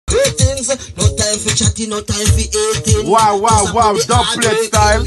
Things, no time for chatting, no time for eating. Wow, doublet style.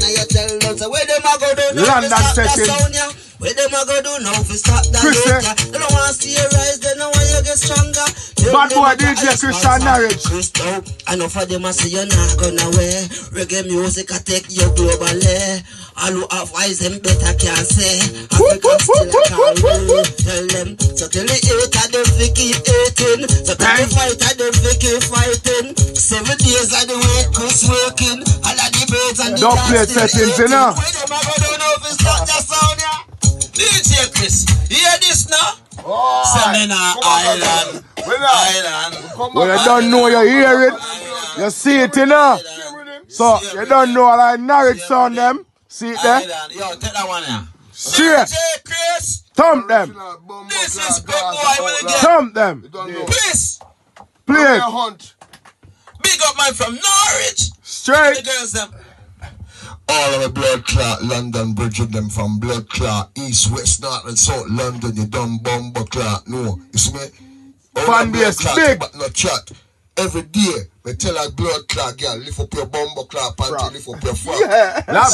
London setting. Where them a go do now if stop that later. They don't want to see you rise, they don't want you get stronger. Bad boy DJ Christian Marriage. I know for them I say you're not gonna wear. Reggae music I take you globally. All who have eyes them better can't say. Africa still I can't wait. Tell them, so tell the hater them fi keep hating. So tell the fighter them fi keep fighting. 7 days of the week Chris working. All of the birds and the doublet settings, you know. Where them a go do now if stop that sound ya? DJ Chris, you hear this now? Oh, Semina Island. Well, you don't know you hear it. You see it, you know. So, you don't know all I narrate sound them. See it there? Yo, take that one here. Straight. DJ Chris. Thump them. This is big boy will get. Thump them. Chris. Play it. Big up man from Norwich. Straight. The girls them. All of the blood clot, London, bridging them from blood clot, east, west, north, and south London, you done bomber clot, no, you see me? Fan base big. But no chat. Every day, we tell a blood clot girl, lift up your bomber clot, panty, lift up your fuck. Yeah. Laugh.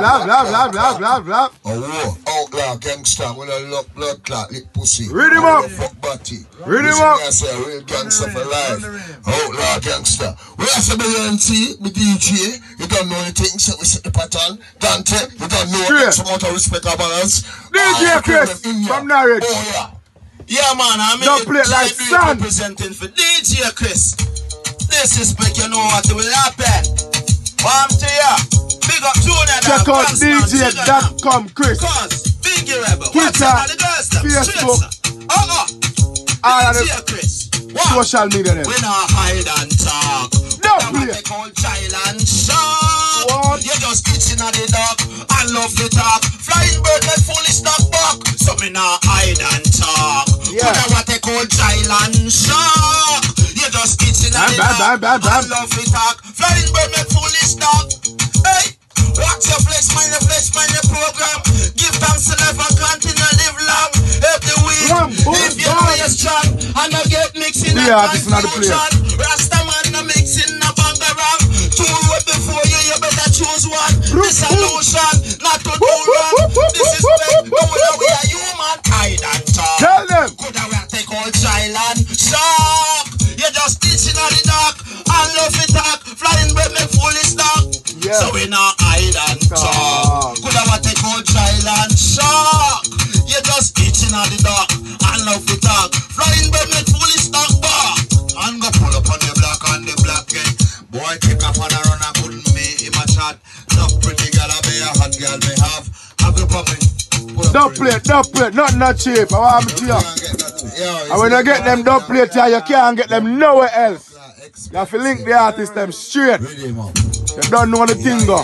A war, outlaw, gangster, when I look blood clot, lick pussy. Read him up. Fuck body. Read him up. I say, real gangster for life. Outlaw, gangster. We have to be NT, be DJ, you don't know anything, so we set the pattern. Dante, you don't know X amount of respect or balance. DJ Chris from Norwich. Oh yeah. Yeah man, I'm like sun. Representing for DJ Chris. Disrespect, you know what will happen. Warm to ya. Big up Junior. Check out DJ.com Chris. Bingy Rebel. Twitter, Facebook, all of DJ Chris. social media them. We not hide and talk. Don't play. They call child and shark. What? You just itching at the dark and love the talk. Flying bird like fully stock back. So me not hide and talk. Yeah. What they call child and shark. You just itching at the dark and love the talk. Flying bird like fully stock. Hey, watch your flex, mind your program. Give thanks to life and continue live long. Help the weak. If you know you're strong and I get mixing yeah, this is not the place. Rastaman no mixing no bangarang. 2 road before you, you better choose one. This solution, not to do wrong. This is big, know that we are human. Hide and talk. Tell them. Could I take all child and shock? You just teaching on the dark and love it talk. Flying bread make fully stock. Yeah. So we not hide and talk. Could I take all child and shock? You just teaching on the dark and love it talk. Flying bread make fully stock back. And go pull up on the black gang. Boy take up on a run and couldn't me in my chat. No pretty girl I be a hot girl me have. Have you pumping? Doublet, not cheap. I want to you. And when you get them doublet here, you can't get them nowhere else. You have to link the artist them straight. You don't know the thing go.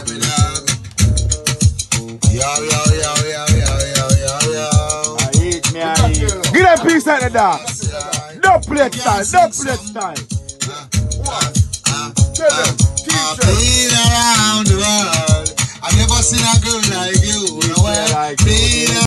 Give them peace at the dance. Doublet style. I've been around the world. I've never seen a girl like you.